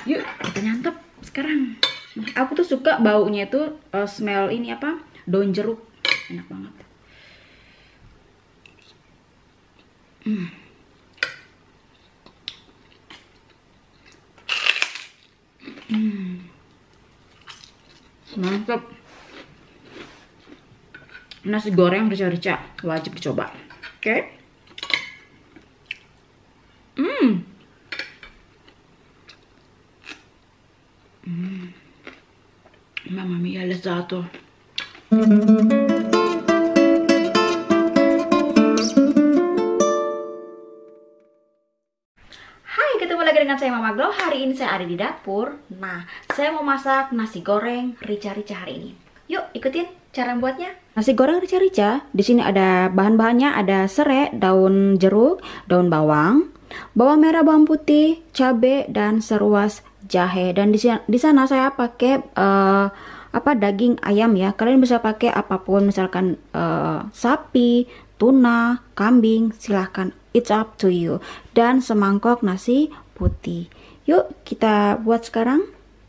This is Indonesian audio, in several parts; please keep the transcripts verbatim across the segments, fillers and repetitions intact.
Yuk kita nyantap sekarang. Aku tuh suka baunya itu uh, smell ini apa, daun jeruk, enak banget. Hmm. Hmm. Mantap. Nasi goreng rica-rica wajib dicoba. Oke. Okay. Hmm. Hmm. Mamma mia, lezzato. Hai, ketemu lagi dengan saya Mama Glow. Hari ini saya ada di dapur. Nah, saya mau masak nasi goreng rica-rica hari ini. Yuk, ikutin cara membuatnya. Nasi goreng rica-rica, di sini ada bahan-bahannya, ada serai, daun jeruk, daun bawang, bawang merah, bawang putih, cabai, dan seruas jahe. Dan di sana, di sana saya pakai uh, apa daging ayam ya. Kalian bisa pakai apapun, misalkan uh, sapi, tuna, kambing, silahkan. It's up to you. Dan semangkok nasi putih. Yuk kita buat sekarang.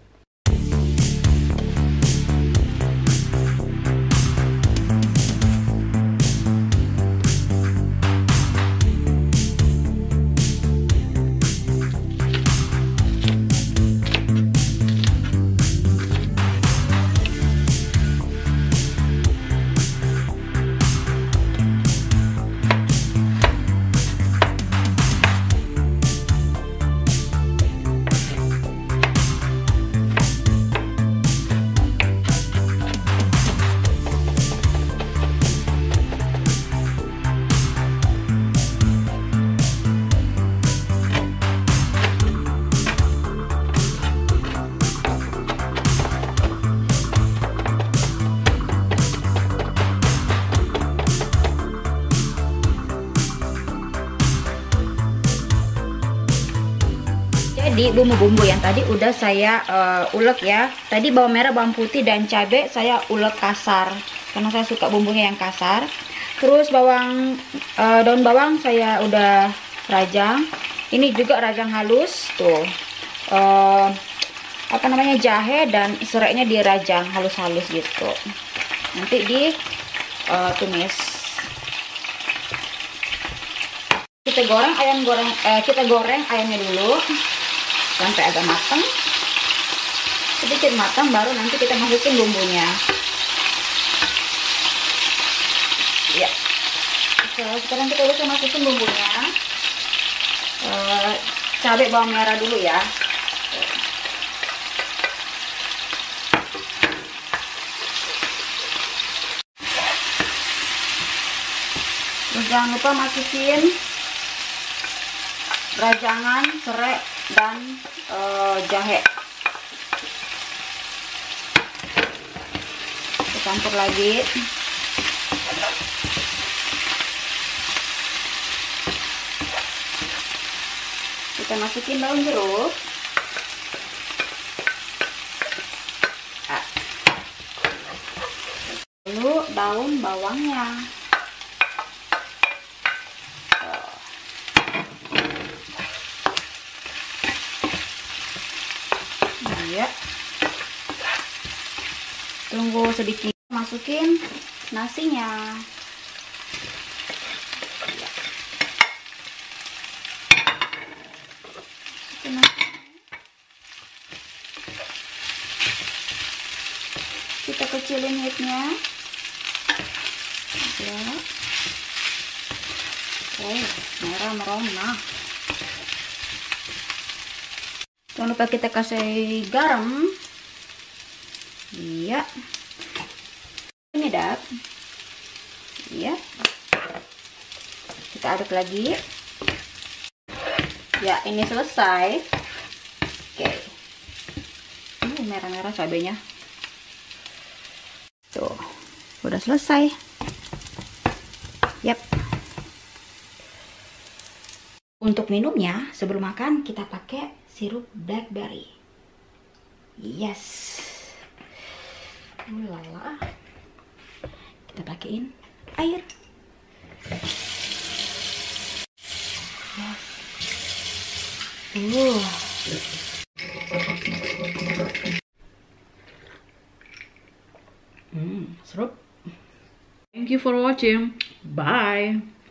Jadi bumbu-bumbu yang tadi udah saya uh, ulek ya. Tadi bawang merah, bawang putih, dan cabai saya ulek kasar karena saya suka bumbunya yang kasar. Terus bawang uh, daun bawang saya udah rajang. Ini juga rajang halus tuh. Uh, apa namanya, jahe dan serainya dirajang halus-halus gitu. Nanti di uh, tumis. Kita goreng ayam goreng. Eh, kita goreng ayamnya dulu sampai agak matang, sedikit matang, baru nanti kita masukin bumbunya ya. So, sekarang kita bisa masukin bumbunya. uh, cabai bawang merah dulu ya. Terus jangan lupa masukin rajangan serai dan uh, jahe. Kita campur lagi. Kita masukin daun jeruk. Lalu daun bawangnya. Ya, tunggu sedikit, masukin nasinya. Ya. Kita kecilin heatnya ya. Oh, merah merona. Jangan lupa kita kasih garam. Iya. Ini dap. Iya. Kita aduk lagi. Ya, ini selesai. Oke. Uh, merah-merah cabenya. Tuh, udah selesai. Yap. Untuk minumnya, sebelum makan kita pakai sirup blackberry. Yes. Ulala. Kita pakein air. Uh. Hmm, seru. Thank you for watching. Bye.